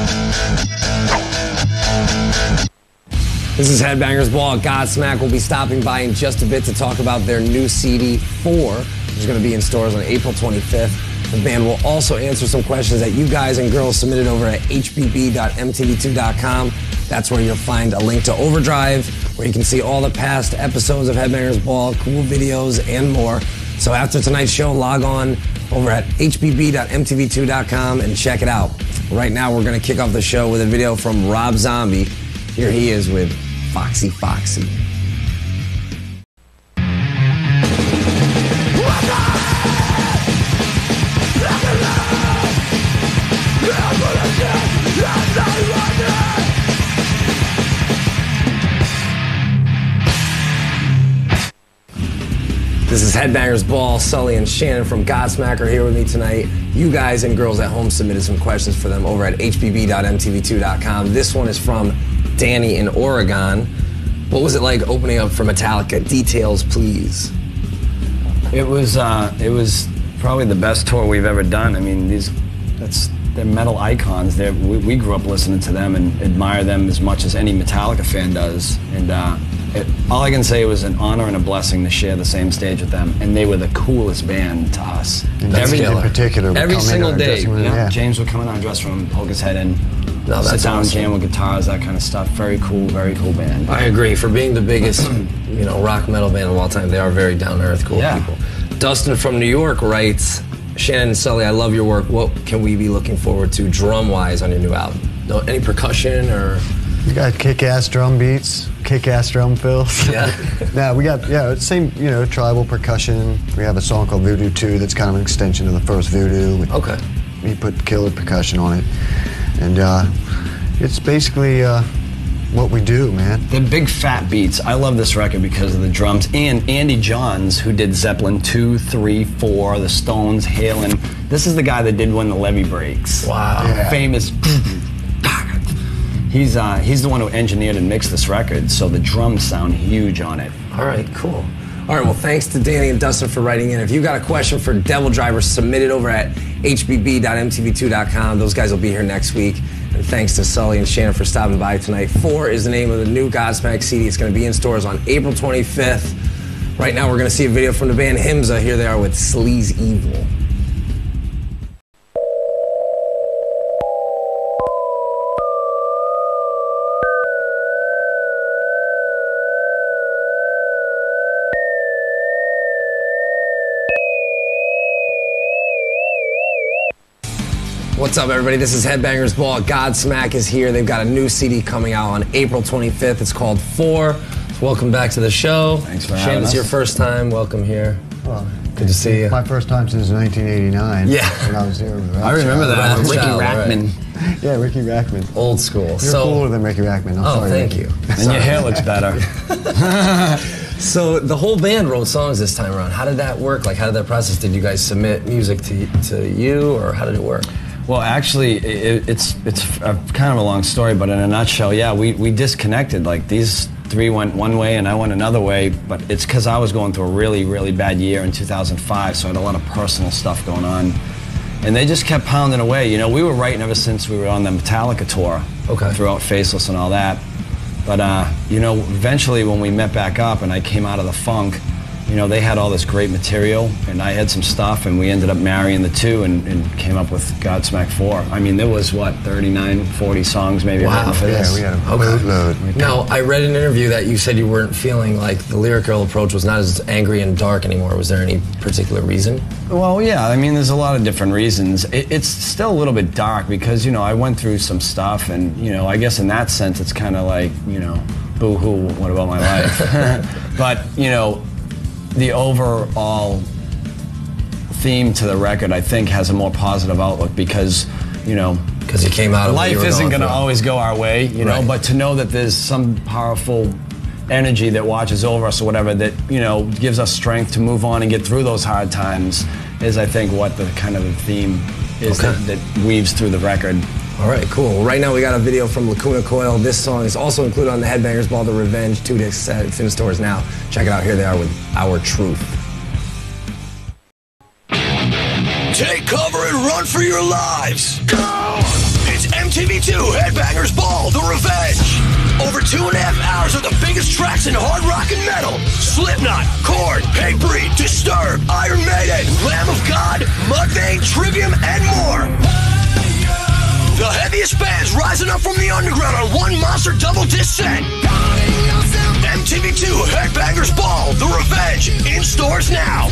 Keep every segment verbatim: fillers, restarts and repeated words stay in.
This is Headbangers Ball. Godsmack will be stopping by in just a bit to talk about their new C D, four, which is going to be in stores on April twenty-fifth. The band will also answer some questions that you guys and girls submitted over at H B B dot M T V two dot com. That's where you'll find a link to Overdrive, where you can see all the past episodes of Headbangers Ball, cool videos, and more. So after tonight's show, log on over at H B B dot M T V two dot com and check it out. Right now, we're going to kick off the show with a video from Rob Zombie. Here he is with Foxy Foxy. This is Headbangers Ball. Sully and Shannon from Godsmack are here with me tonight. You guys and girls at home submitted some questions for them over at H B B dot M T V two dot com. This one is from Danny in Oregon. What was it like opening up for Metallica? Details, please. It was uh, it was probably the best tour we've ever done. I mean, these that's they're metal icons. They're, we, we grew up listening to them and admire them as much as any Metallica fan does. And uh, it, all I can say was an honor and a blessing to share the same stage with them. And they were the coolest band to us. Every in particular, every single day, room, yeah, yeah. James would come in our dressing room, poke his head in. No, sit that's down, awesome. jam with guitars, that kind of stuff. Very cool, very cool band. I agree. For being the biggest, you know, rock metal band of all time, they are very down-to-earth, cool Yeah. people. Dustin from New York writes, Shannon and Sully, I love your work. What can we be looking forward to drum-wise on your new album? No, any percussion or? We got kick-ass drum beats, kick-ass drum fills. Yeah. Now we got yeah, same you know tribal percussion. We have a song called Voodoo two that's kind of an extension of the first Voodoo. We, Okay. We put killer percussion on it, and uh, it's basically uh, what we do, man. The big fat beats. I love this record because of the drums. And Andy Johns, who did Zeppelin two, three, four, the Stones, Halen. This is the guy that did When the Levee Breaks. Wow. Yeah. Famous. He's uh, he's the one who engineered and mixed this record, so the drums sound huge on it. All right, cool. All right, well, thanks to Danny and Dustin for writing in. If you got a question for Devil Driver, submit it over at H B B dot M T V two dot com. Those guys will be here next week. And thanks to Sully and Shannon for stopping by tonight. Four is the name of the new Godsmack C D. It's going to be in stores on April twenty-fifth. Right now, we're going to see a video from the band Himza. Here they are with Sleaze Evil. What's up, everybody? This is Headbangers Ball. Godsmack is here. They've got a new C D coming out on April twenty-fifth. It's called Four. Welcome back to the show. Thanks for Shane, having it's us. your first time. Welcome here. Well, Good to see you. My first time since nineteen eighty-nine. Yeah. When I was there. With I remember that. Round Ricky Child, Rackman. Yeah, Ricky Rackman. Old school. You're so, cooler than Ricky Rackman. I'm oh, sorry, thank Ricky. you. And your hair looks better. So the whole band wrote songs this time around. How did that work? Like, how did that process? Did you guys submit music to to you, or how did it work? Well, actually, it, it's it's a, kind of a long story, but in a nutshell, yeah, we, we disconnected. Like, these three went one way and I went another way, but it's because I was going through a really, really bad year in two thousand five, so I had a lot of personal stuff going on. And they just kept pounding away. You know, we were writing ever since we were on the Metallica tour. Okay. Throughout Faceless and all that. But, uh, you know, eventually when we met back up and I came out of the funk, you know, they had all this great material, and I had some stuff, and we ended up marrying the two and, and came up with Godsmack four. I mean, there was, what, thirty-nine, forty songs maybe Wow. written for Yeah, this. we had a Okay. boatload. Now, I read in an interview that you said you weren't feeling like the lyrical approach was not as angry and dark anymore. Was there any particular reason? Well, yeah, I mean, there's a lot of different reasons. It, it's still a little bit dark because, you know, I went through some stuff, and, you know, I guess in that sense it's kind of like, you know, boo-hoo, what about my life? But, you know, the overall theme to the record, I think, has a more positive outlook because, you know, Because you came out of what life you were isn't going going to through. always go our way, you know, Right. but to know that there's some powerful energy that watches over us or whatever that, you know, gives us strength to move on and get through those hard times is, I think, what the kind of the theme is Okay. that, that weaves through the record. All right, cool. Well, right now we got a video from Lacuna Coil. This song is also included on the Headbangers Ball, The Revenge, two disc set. It's in stores now. Check it out. Here they are with Our Truth. Take cover and run for your lives. Go! It's M T V two Headbangers Ball, The Revenge. Over two and a half hours of the biggest tracks in hard rock and metal. Slipknot, Korn, Hatebreed, Disturbed, Iron Maiden, Lamb of God, Mudvayne, Trivium, and more. The heaviest bands rising up from the underground on one monster double disc set. M T V two Headbangers Ball, The Revenge, in stores now.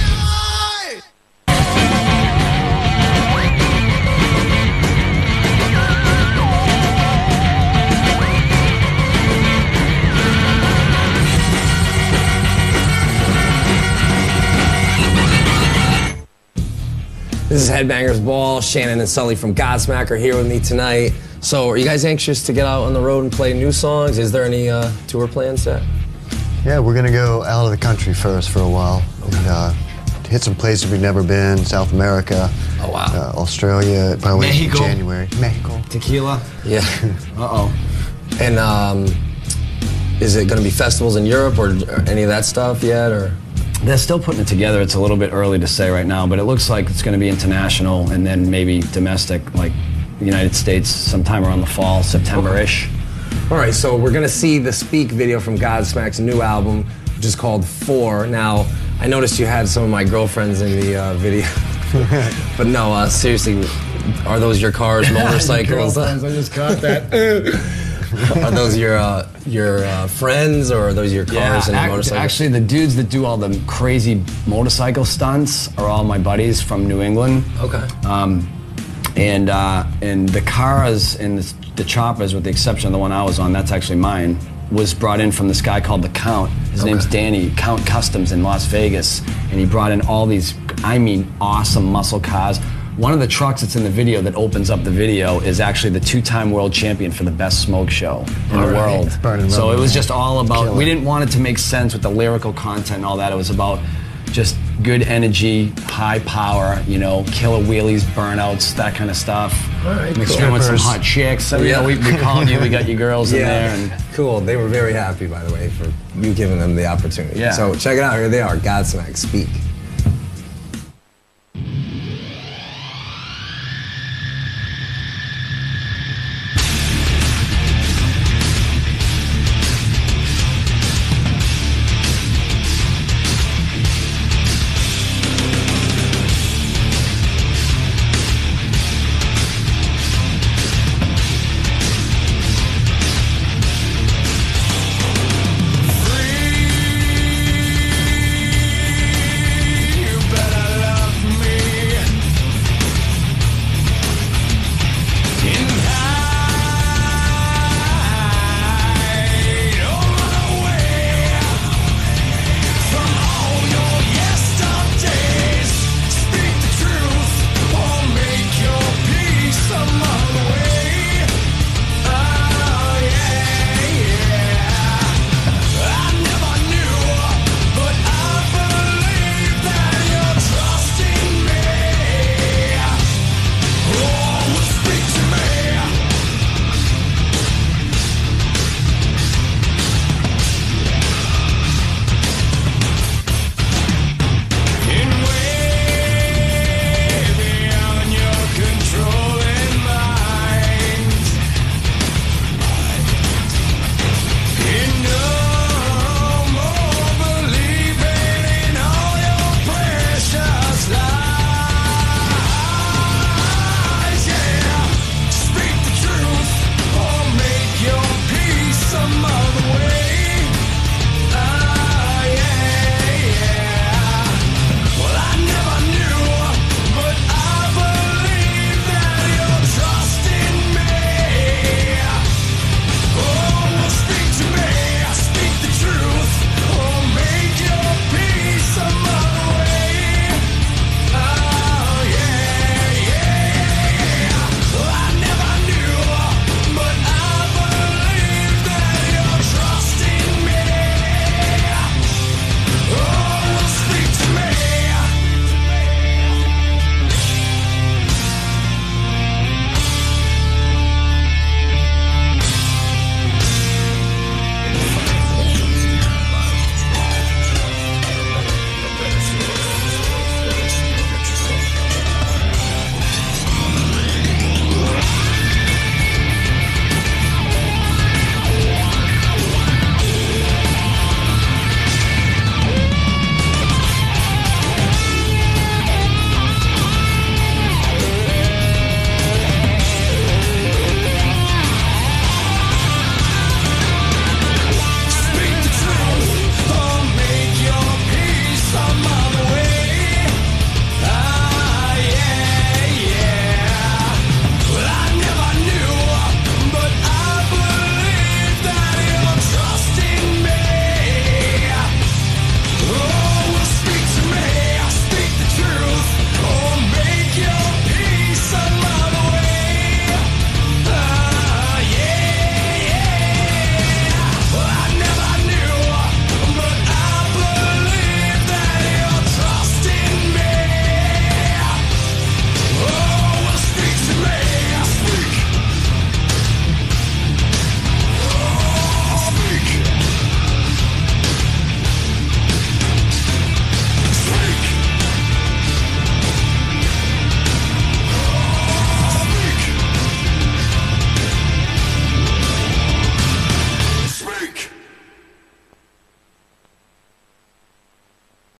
This is Headbangers Ball. Shannon and Sully from Godsmack are here with me tonight. So are you guys anxious to get out on the road and play new songs? Is there any uh, tour plans yet? Yeah, we're gonna go out of the country first for a while and uh, hit some places we've never been. South America. Oh wow. Uh, Australia, probably Mexico. in January. Mexico. Tequila. Yeah. Uh-oh. And um, is it gonna be festivals in Europe or, or any of that stuff yet? Or? They're still putting it together. It's a little bit early to say right now, but it looks like it's going to be international and then maybe domestic, like the United States, sometime around the fall, September-ish. All right, so we're gonna see the Speak video from Godsmack's new album, which is called Four. Now, I noticed you had some of my girlfriends in the uh, video, but no, uh, seriously, are those your cars, motorcycles? I just caught that. Are those your uh, your uh, friends, or are those your cars yeah, and act, motorcycles? Actually, the dudes that do all the crazy motorcycle stunts are all my buddies from New England. Okay. Um, and uh, and the cars and the, the choppers, with the exception of the one I was on, that's actually mine, was brought in from this guy called the Count. His Okay. name's Danny, Count Customs in Las Vegas, and he brought in all these, I mean, awesome muscle cars. One of the trucks that's in the video that opens up the video is actually the two-time world champion for the best smoke show in All the right. world. Burning So rubber, it was man. just all about, Killer. we didn't want it to make sense with the lyrical content and all that. It was about just good energy, high power, you know, killer wheelies, burnouts, that kind of stuff. All right, Mixed cool. in with some Strippers. hot chicks. So, you Yeah. know, we, we called you, we got your girls in there. And Cool. They were very happy, by the way, for you giving them the opportunity. Yeah. So check it out. Here they are, Godsmack, Speak.